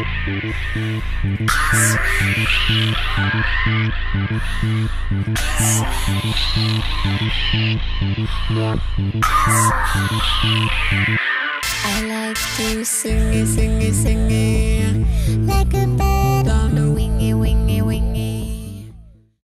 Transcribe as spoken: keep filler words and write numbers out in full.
I like to sing it, sing it, sing it like a bird.